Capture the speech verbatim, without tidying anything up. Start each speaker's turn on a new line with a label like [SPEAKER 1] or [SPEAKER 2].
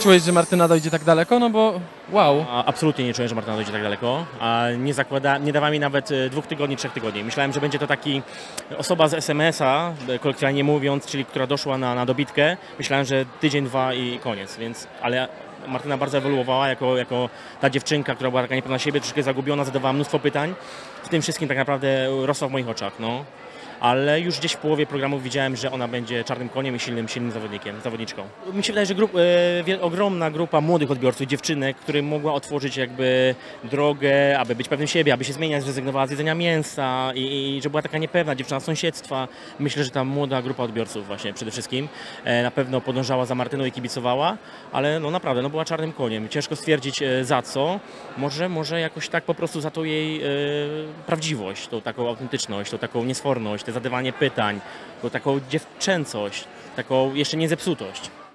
[SPEAKER 1] czułeś, że Martyna dojdzie tak daleko? No bo wow.
[SPEAKER 2] A, absolutnie nie czułem, że Martyna dojdzie tak daleko. A nie, zakłada, nie dawała mi nawet e, dwóch tygodni, trzech tygodni. Myślałem, że będzie to taki osoba z es em es a, e, kolokwialnie mówiąc, czyli która doszła na, na dobitkę. Myślałem, że tydzień, dwa i koniec, więc, ale Martyna bardzo ewoluowała jako, jako ta dziewczynka, która była taka niepewna siebie, troszkę zagubiona, zadawała mnóstwo pytań. W tym wszystkim tak naprawdę rosła w moich oczach. No. Ale już gdzieś w połowie programu widziałem, że ona będzie czarnym koniem i silnym, silnym zawodnikiem, zawodniczką. Mi się wydaje, że grup, e, ogromna grupa młodych odbiorców, dziewczynek, którym mogła otworzyć jakby drogę, aby być pewnym siebie, aby się zmieniać, zrezygnowała z jedzenia mięsa i, i że była taka niepewna dziewczyna z sąsiedztwa. Myślę, że ta młoda grupa odbiorców właśnie przede wszystkim e, na pewno podążała za Martyną i kibicowała, ale no naprawdę no była czarnym koniem. Ciężko stwierdzić e, za co. Może, może jakoś tak po prostu za tą jej e, prawdziwość, tą taką autentyczność, tą taką niesforność, te zadawanie pytań, tą taką dziewczęcość, taką jeszcze nie zepsutość.